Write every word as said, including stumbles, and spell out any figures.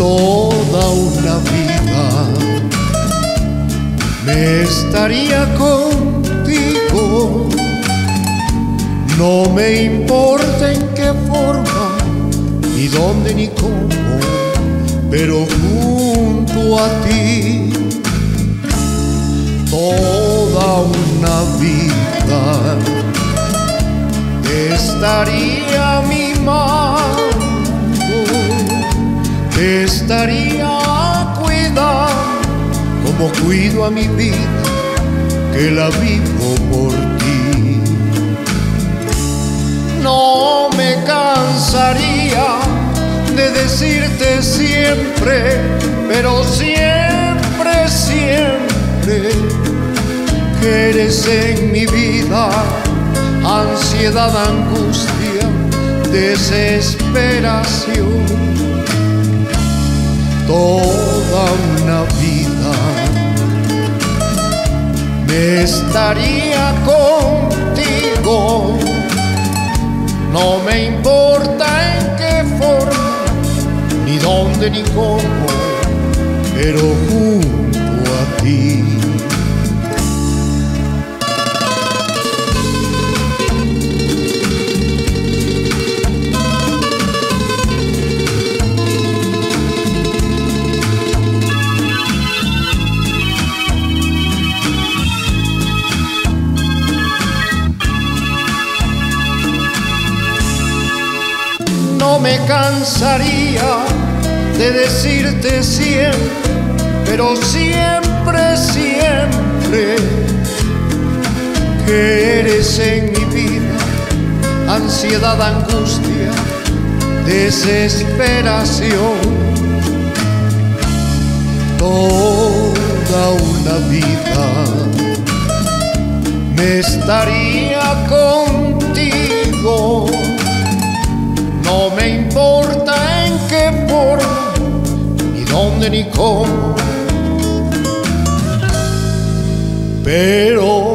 toda una vida me estaría contigo. No me importa en qué forma, ni dónde ni cómo, pero junto a ti toda una vida te estaría mimando, te estaría cuidando como cuido a mi vida, que la vivo por ti. No me cansaría de decirte siempre, pero siempre, siempre, que eres en mi vida ansiedad, angustia, desesperación. Toda una vida me estaría contigo. No me importa en qué forma, ni dónde ni cómo, pero junto a ti. No me cansaría de decirte siempre, pero siempre, siempre, que eres en mi vida ansiedad, angustia, desesperación. Toda una vida me estaría contigo. No me importa en qué forma, ni dónde ni cómo, pero